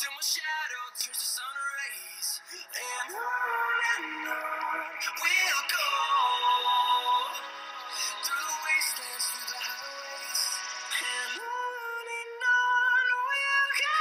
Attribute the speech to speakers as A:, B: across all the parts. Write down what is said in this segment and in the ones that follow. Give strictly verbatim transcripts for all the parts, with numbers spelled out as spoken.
A: till my shadow turns to sun rays, and on and on we'll go through the wastelands, through the highways, and on and on we'll go.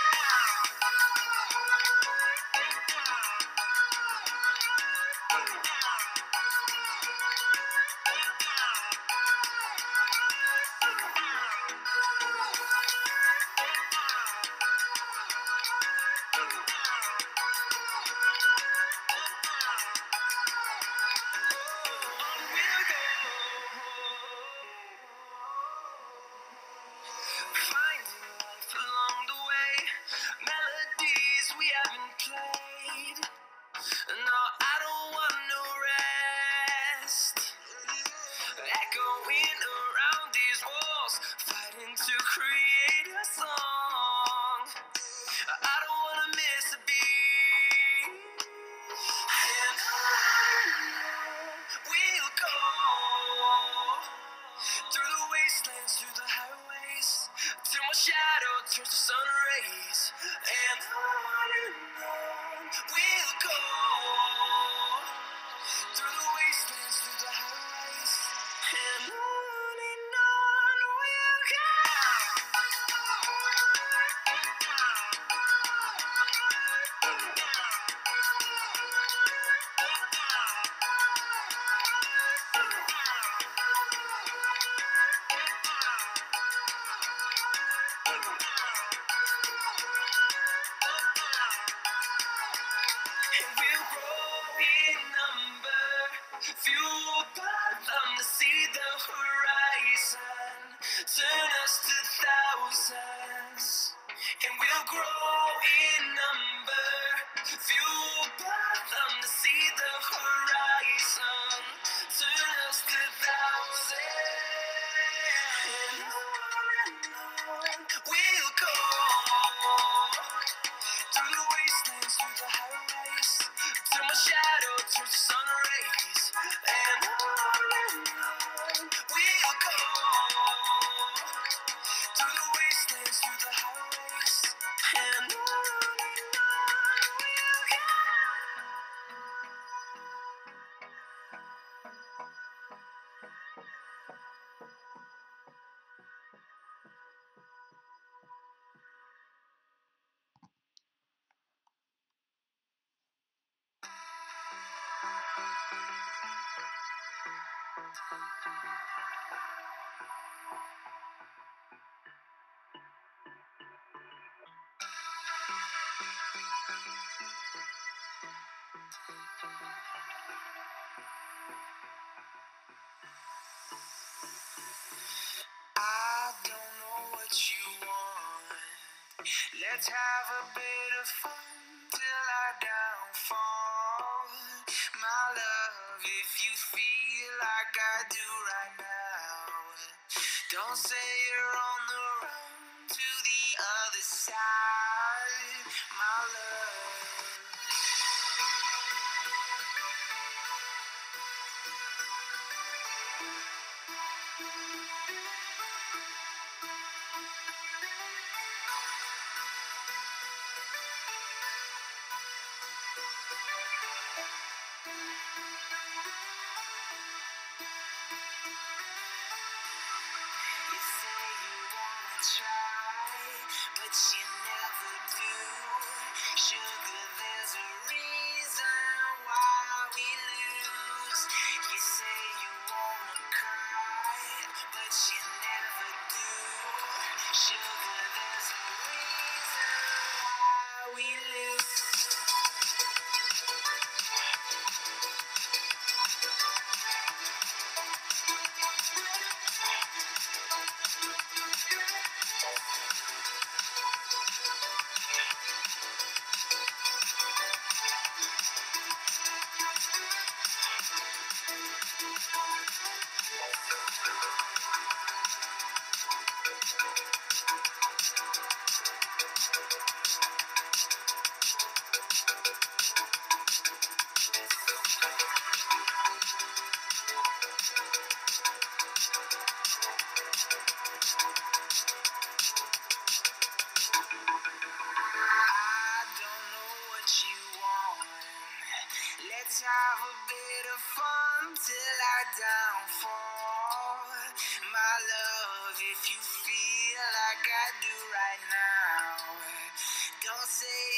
A: Turns to sun rays, and on and on we'll go through the wastelands, through the highways, and on and on we'll go. Fueled by them to see the horizon, turn us to thousands, and we'll grow in number. Fueled by them to see the horizon, turn us to thousands, and on and on we'll go through the wastelands, through the highways, till my shadow turns to sun rays. And on and on we'll go through the wastelands, through the highways, and on and on we'll go. I don't know what you want. Let's have a bit of fun till I downfall. My love, if you feel like I do right now, don't say you're on the run to the other side, my love. Try, but you never do. Sugar, there's a reason why we lose. You say you wanna cry, but you never do. Sugar, there's a reason why we lose. have a bit of fun till I downfall. My love, if you feel like I do right now, don't say